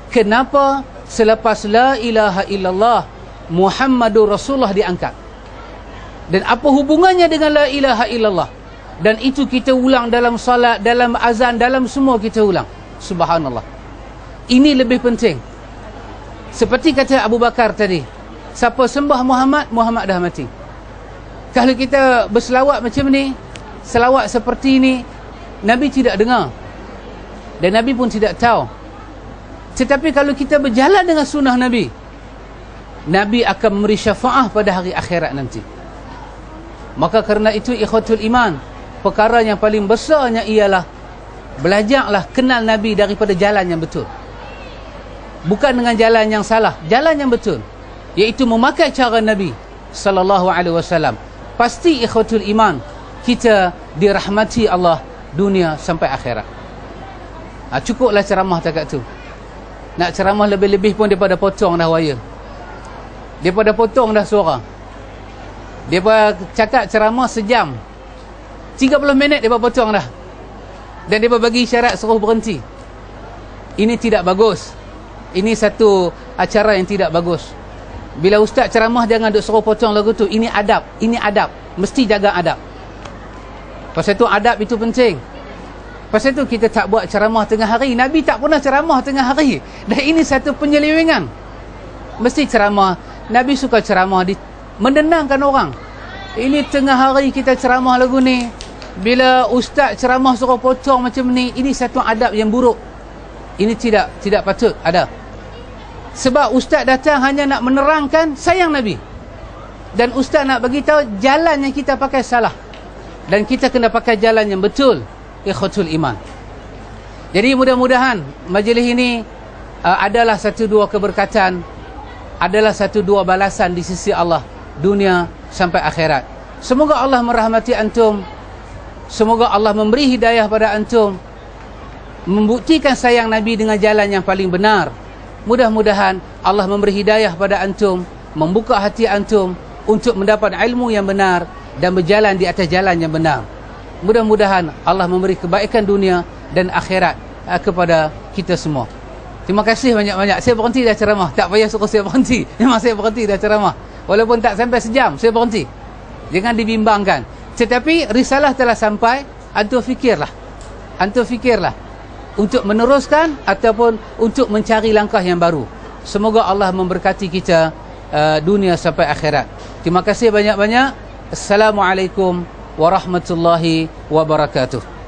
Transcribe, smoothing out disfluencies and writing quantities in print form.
kenapa selepas la ilaha illallah Muhammadur Rasulullah diangkat? Dan apa hubungannya dengan la ilaha illallah? Dan itu kita ulang dalam salat, dalam azan, dalam semua kita ulang. Subhanallah. Ini lebih penting. Seperti kata Abu Bakar tadi, siapa sembah Muhammad, Muhammad dah mati. Kalau kita berselawat macam ni, selawat seperti ini, Nabi tidak dengar dan Nabi pun tidak tahu. Tetapi kalau kita berjalan dengan sunnah Nabi, Nabi akan memberi syafaah pada hari akhirat nanti. Maka kerana itu, ikhwatul iman, perkara yang paling besarnya ialah belajarlah kenal Nabi daripada jalan yang betul, bukan dengan jalan yang salah, jalan yang betul, iaitu memakai cara Nabi sallallahu alaihi wasallam. Pasti ikhwatul iman, kita dirahmati Allah dunia sampai akhirat. Cukuplah ceramah takat tu. Nak ceramah lebih-lebih pun daripada potong dah wayar, daripada potong dah suara. Daripada cakap ceramah sejam, 30 minit dia potong dah, dan dia bagi syarat suruh berhenti. Ini tidak bagus. Ini satu acara yang tidak bagus. Bila ustaz ceramah, jangan duk suruh potong lagu tu. Ini adab, ini adab. Mesti jaga adab. Pasal tu adab itu penting. Pasal tu kita tak buat ceramah tengah hari. Nabi tak pernah ceramah tengah hari. Dan ini satu penyelewengan. Mesti ceramah. Nabi suka ceramah menenangkan orang. Ini tengah hari kita ceramah lagu ni. Bila ustaz ceramah suruh potong macam ni, ini satu adab yang buruk. Ini tidak patut ada. Sebab ustaz datang hanya nak menerangkan sayang Nabi, dan ustaz nak bagi tahu jalan yang kita pakai salah, dan kita kena pakai jalan yang betul, ikhwatul iman. Jadi mudah-mudahan majlis ini adalah satu dua keberkatan, adalah satu dua balasan di sisi Allah dunia sampai akhirat. Semoga Allah merahmati antum, semoga Allah memberi hidayah pada antum, membuktikan sayang Nabi dengan jalan yang paling benar. Mudah-mudahan Allah memberi hidayah pada antum, membuka hati antum untuk mendapat ilmu yang benar dan berjalan di atas jalan yang benar. Mudah-mudahan Allah memberi kebaikan dunia dan akhirat kepada kita semua. Terima kasih banyak-banyak. Saya berhenti dah ceramah. Tak payah suruh saya berhenti. Memang saya berhenti dah ceramah. Walaupun tak sampai sejam, saya berhenti. Jangan dibimbangkan. Tetapi risalah telah sampai. Antum fikirlah. Antum fikirlah untuk meneruskan ataupun untuk mencari langkah yang baru. Semoga Allah memberkati kita dunia sampai akhirat. Terima kasih banyak-banyak. Assalamualaikum warahmatullahi wabarakatuh.